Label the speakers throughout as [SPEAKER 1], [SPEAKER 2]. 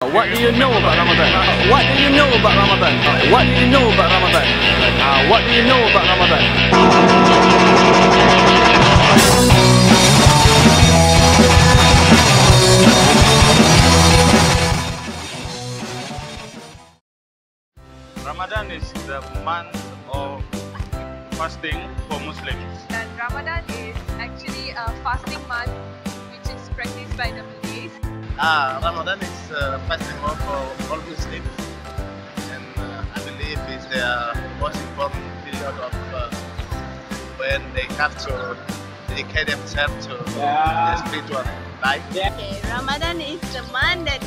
[SPEAKER 1] What do you know about Ramadan? What do you know about Ramadan? What do you know about Ramadan? What do you know about Ramadan?
[SPEAKER 2] Ramadan is the month of fasting for Muslims.
[SPEAKER 3] And Ramadan is actually a fasting month which is practiced by the Malays.
[SPEAKER 4] Ramadan is a festival for all Muslims, and I believe it's the most important period of when they have to dedicate themselves to the spiritual life.
[SPEAKER 5] Okay, Ramadan is the month that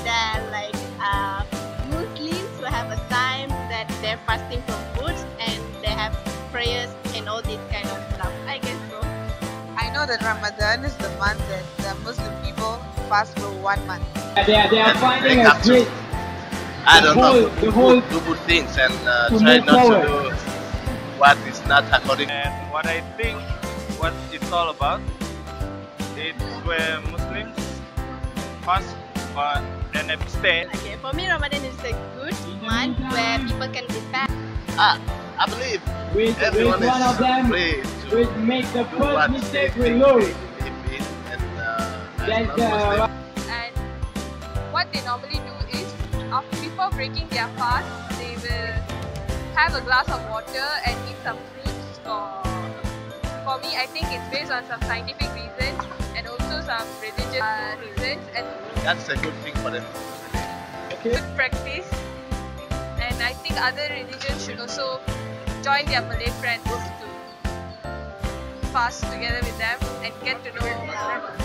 [SPEAKER 5] Muslims will have a time that they're fasting from food and they have prayers and all this kind of stuff. I guess so.
[SPEAKER 6] I know that Ramadan is the month that the Muslim people fast for 1 month.
[SPEAKER 7] They are finding a great.
[SPEAKER 4] I don't know, do good things and try not to do what is not according.
[SPEAKER 2] And what I think, what it's all about, it's where Muslims fast but then abstain.
[SPEAKER 5] Okay, for me Ramadan is a good month where people can prepare.
[SPEAKER 4] I believe everyone
[SPEAKER 7] one of them
[SPEAKER 4] is free to
[SPEAKER 7] make the
[SPEAKER 4] do
[SPEAKER 7] first
[SPEAKER 4] what
[SPEAKER 7] mistake
[SPEAKER 4] they
[SPEAKER 7] we lose.
[SPEAKER 4] believe in, and
[SPEAKER 7] That's
[SPEAKER 4] as non-Muslim,
[SPEAKER 3] And what they normally do is, before breaking their fast, they will have a glass of water and eat some fruits. For me, I think it's based on some scientific reasons and also some religious reasons, and
[SPEAKER 4] that's a good thing for them.
[SPEAKER 3] good practice. And I think other religions should also join their Malay friends to fast together with them and get to know